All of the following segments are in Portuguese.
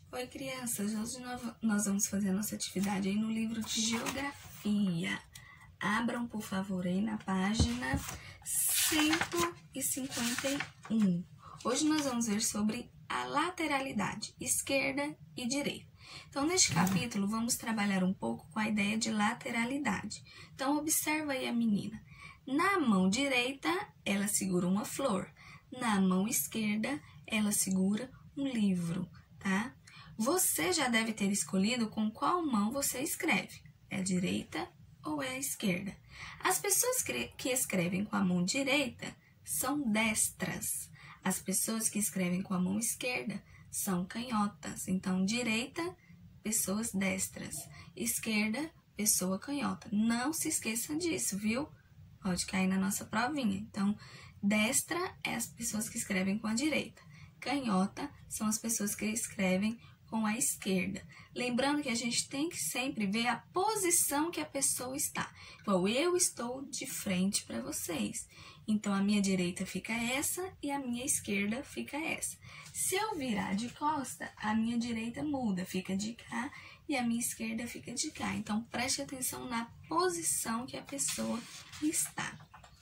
Oi, crianças! Hoje nós vamos fazer a nossa atividade aí no livro de Geografia. Abram, por favor, aí na página 151. Hoje nós vamos ver sobre a lateralidade, esquerda e direita. Então, neste capítulo, vamos trabalhar um pouco com a ideia de lateralidade. Então, observa aí a menina. Na mão direita, ela segura uma flor. Na mão esquerda, ela segura um livro, tá? Você já deve ter escolhido com qual mão você escreve. É a direita ou é a esquerda? As pessoas que escrevem com a mão direita são destras. As pessoas que escrevem com a mão esquerda são canhotas. Então, direita, pessoas destras. Esquerda, pessoa canhota. Não se esqueça disso, viu? Pode cair na nossa provinha. Então, destra é as pessoas que escrevem com a direita. Canhota são as pessoas que escrevem com a esquerda. Lembrando que a gente tem que sempre ver a posição que a pessoa está. Igual eu estou de frente para vocês. Então, a minha direita fica essa e a minha esquerda fica essa. Se eu virar de costa, a minha direita muda, fica de cá e a minha esquerda fica de cá. Então, preste atenção na posição que a pessoa está.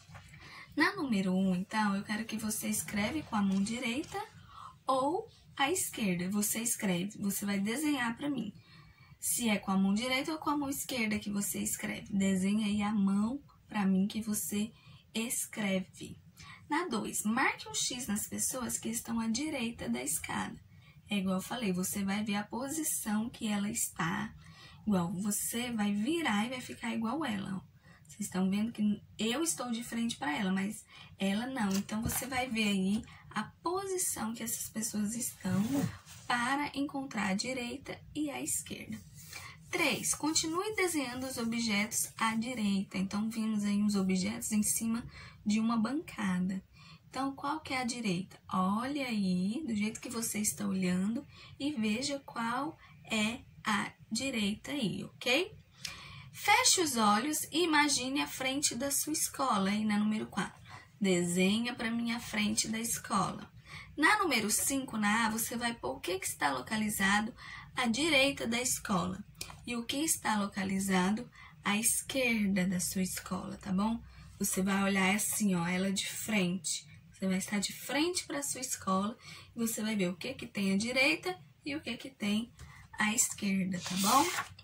Na número 1, então, eu quero que você escreve com a mão direita ou a esquerda. Você escreve, você vai desenhar para mim. Se é com a mão direita ou com a mão esquerda que você escreve. Desenha aí a mão para mim que você escreve. Na 2, marque um X nas pessoas que estão à direita da escada. É igual eu falei, você vai ver a posição que ela está. Igual, você vai virar e vai ficar igual ela, ó. Vocês estão vendo que eu estou de frente para ela, mas ela não. Então, você vai ver aí a posição que essas pessoas estão para encontrar a direita e a esquerda. 3. Continue desenhando os objetos à direita. Então, vimos aí uns objetos em cima de uma bancada. Então, qual que é a direita? Olha aí, do jeito que você está olhando e veja qual é a direita aí, ok? Feche os olhos e imagine a frente da sua escola, aí na número 4. Desenha para mim a frente da escola. Na número 5, na A, você vai pôr o que está localizado à direita da escola e o que está localizado à esquerda da sua escola, tá bom? Você vai olhar assim, ó, ela de frente. Você vai estar de frente para a sua escola e você vai ver o que tem à direita e o que tem à esquerda, tá bom?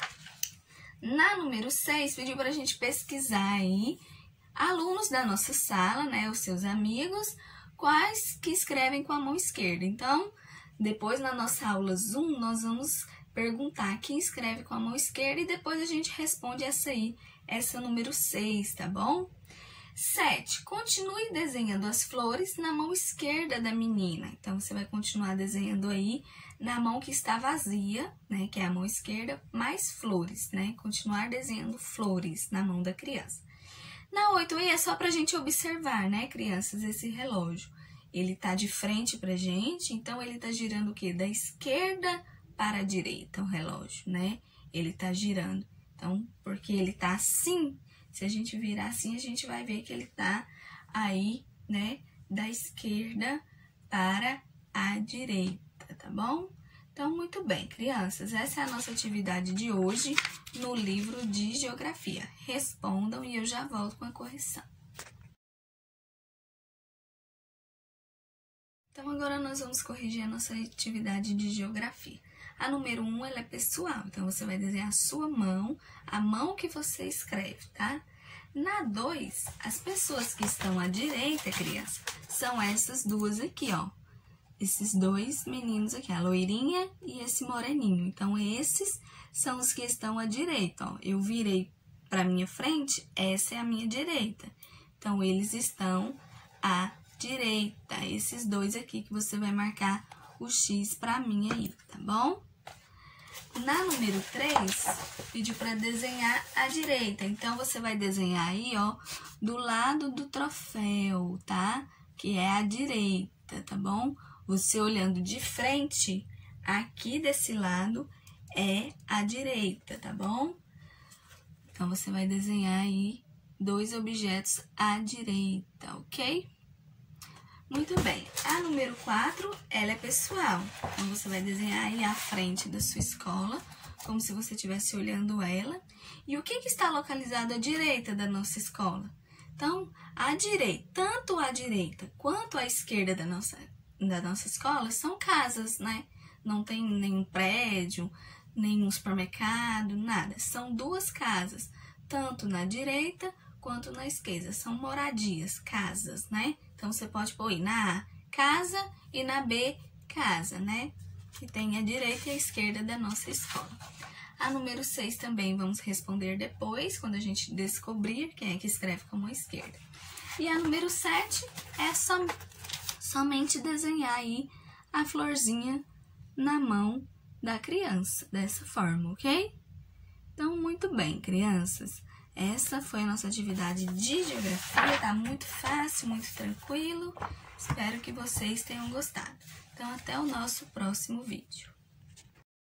Na número 6, pediu para a gente pesquisar aí alunos da nossa sala, né, os seus amigos, quais que escrevem com a mão esquerda. Então, depois na nossa aula Zoom, nós vamos perguntar quem escreve com a mão esquerda e depois a gente responde essa aí, essa número 6, tá bom? 7. Continue desenhando as flores na mão esquerda da menina. Então, você vai continuar desenhando aí na mão que está vazia, né? Que é a mão esquerda, mais flores, né? Continuar desenhando flores na mão da criança. Na 8, aí é só pra gente observar, né, crianças, esse relógio. Ele tá de frente pra gente, então ele tá girando o quê? Da esquerda para a direita, o relógio, né? Ele tá girando. Então, porque ele tá assim, se a gente virar assim, a gente vai ver que ele tá aí, né, da esquerda para a direita, tá bom? Então, muito bem, crianças, essa é a nossa atividade de hoje no livro de Geografia. Respondam e eu já volto com a correção. Então, agora nós vamos corrigir a nossa atividade de Geografia. A número 1, ela é pessoal, então você vai desenhar a sua mão, a mão que você escreve, tá? Na 2, as pessoas que estão à direita, criança, são essas duas aqui, ó. Esses dois meninos aqui, a loirinha e esse moreninho. Então, esses são os que estão à direita, ó. Eu virei para minha frente, essa é a minha direita. Então, eles estão à direita. Esses dois aqui que você vai marcar o X para mim aí, tá bom? Na número 3, pediu para desenhar à direita. Então, você vai desenhar aí, ó, do lado do troféu, tá? Que é à direita, tá bom? Você olhando de frente, aqui desse lado é à direita, tá bom? Então, você vai desenhar aí dois objetos à direita, ok? Muito bem. A número 4, ela é pessoal. Então, você vai desenhar aí a frente da sua escola, como se você estivesse olhando ela. E o que está localizado à direita da nossa escola? Então, à direita, tanto à direita quanto à esquerda da nossa escola são casas, né? Não tem nenhum prédio, nenhum supermercado, nada. São duas casas, tanto na direita quanto na esquerda. São moradias, casas, né? Então, você pode pôr na A, casa, e na B, casa, né? Que tem a direita e a esquerda da nossa escola. A número 6 também vamos responder depois, quando a gente descobrir quem é que escreve como a esquerda. E a número 7 é somente desenhar aí a florzinha na mão da criança, dessa forma, ok? Então, muito bem, crianças. Essa foi a nossa atividade de geografia, tá muito fácil, muito tranquilo. Espero que vocês tenham gostado. Então, até o nosso próximo vídeo.